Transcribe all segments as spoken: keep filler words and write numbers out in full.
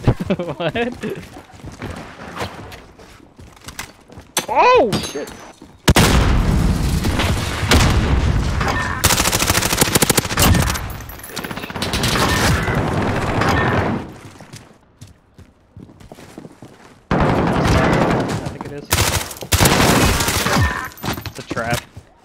What? Oh shit! I think it is. It's a trap.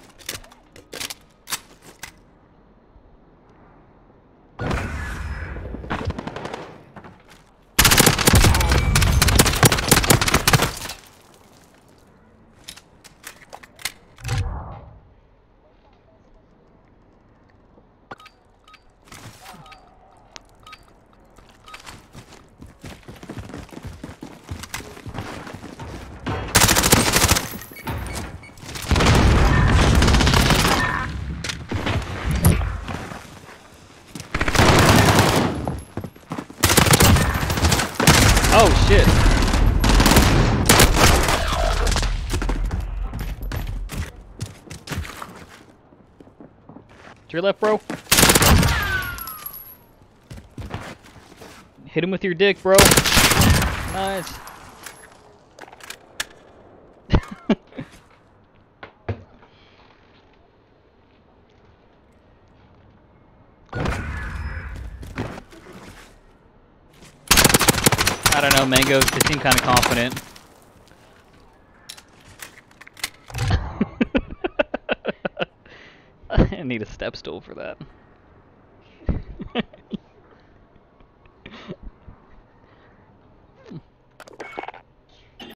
Oh shit! To your left, bro. Hit him with your dick, bro. Nice. I don't know, Mango. They seem kind of confident. I need a step stool for that.